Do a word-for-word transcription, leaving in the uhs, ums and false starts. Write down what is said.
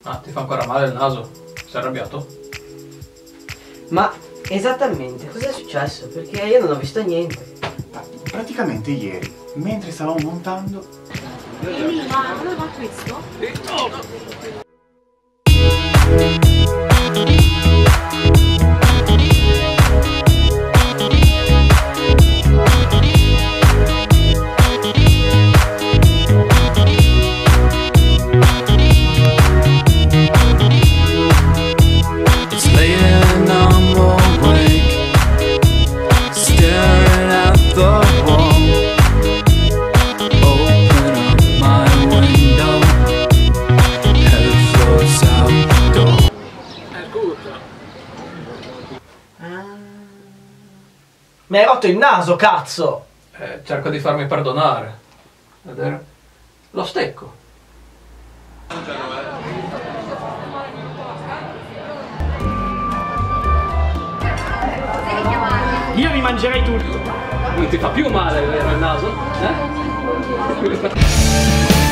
Ah, ti fa ancora male il naso? Sei arrabbiato? Ma esattamente cosa è successo? Perché io non ho visto niente. Praticamente ieri, mentre stavamo montando... Ehi, ma voleva questo? Mi hai rotto il naso, cazzo! Eh, cerco di farmi perdonare. Vedere? Lo stecco. Io mi mangerei tutto. Non ti fa più male, vero, il naso? Eh?